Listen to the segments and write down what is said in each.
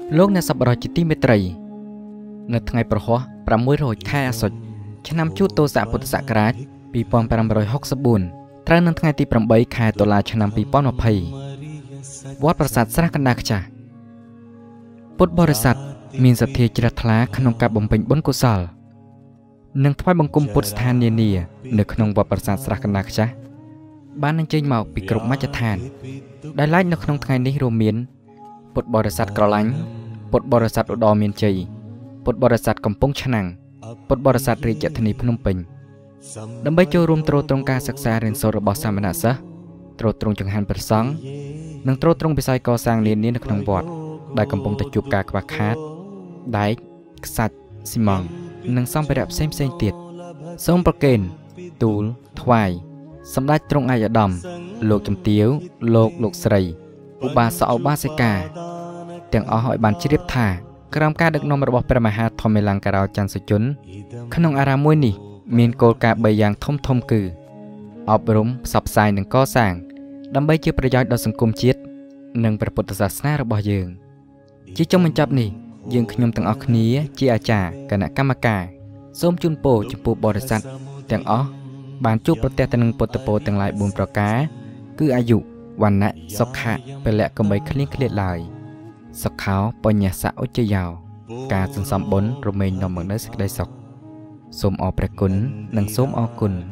លោកអ្នកសប្បុរសជាទីមេត្រីនៅថ្ងៃប្រហោះ600ខែអាសត់ឆ្នាំជូតទសពុទ្ធសករាជ2564ត្រូវនៅថ្ងៃទី8ខែតុលាឆ្នាំ2020វត្តប្រាសាទស្រះកណ្ដាលខ្ចាស់ពុទ្ធបរិស័ទមានសទ្ធាជ្រះថ្លាក្នុងការបំពេញបុណ្យកុសលនិងថ្វាយបង្គំពុទ្ធស្ថាននានានៅក្នុងវត្តប្រាសាទស្រះកណ្ដាលខ្ចាស់បានអញ្ជើញមកពីគ្រប់មជ្ឈដ្ឋានដែលឡែកនៅក្នុងថ្ងៃនេះរួមមានពុទ្ធបរិស័ទក្រឡាញ់ពុទ្ធបរិស័ទឧត្តរមានជ័យពុទ្ធបរិស័ទកំពង់ឆ្នាំងពុទ្ធបរិស័ទរាជធានីភ្នំពេញដើម្បីចូលរួមទ្រទ្រង់ការសិក្សារៀនសូត្ររបស់សាមណសិស្សទ្រទ្រង់ចង្ហាន់ព្រះសង្ឃនិងទ្រទ្រង់វិស័យកសាងនានានៅក្នុងវត្តដែលកំពុងតែជួបការខ្វះខាតដែកខ្សាច់ស៊ីម៉ង់និងសម្ភារៈផ្សេងទៀតសូមប្រគេនទូលថ្វាយសម្ដេចទ្រង់ឯកឧត្តមលោកជំទាវលោកស្រីឧបាសកឧបាសិកាទាំងអស់ឲ្យបានជ្រាបថាក្រោមការដឹកនាំរបស់ព្រះមហាធម្មលង្ការោច័ន្ទសុជនក្នុងអារាមមួយនេះមានគោលការណ៍3យ៉ាងធំគឺអប់រំផ្សព្វផ្សាយនិងកសាងដើម្បីជាប្រយោជន៍ដល់សង្គមជាតិនិងព្រះពុទ្ធសាសនារបស់យើងជាចុងបញ្ចប់នេះយើងខ្ញុំទាំងអស់គ្នាជាអាចារ្យគណៈកម្មការសូមជូនពរចំពោះបរិស័ទទាំងអស់បានជួបប្រទះទៅនឹងពុទ្ធពរទាំងឡាយ4ប្រការគឺអាយុវណ្ណៈសុខៈពលៈកុំបីឃ្លៀងឃ្លាតឡើយសុខោបញ្ញសៈឧច្ចយោការសន្សំបុណ្យរមែងនាំមកនូវសេចក្តីសុខសូមអរព្រះគុណនិងសូមអរគុណ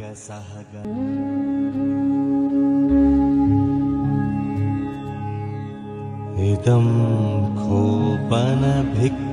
इदं खोपन भिक्खु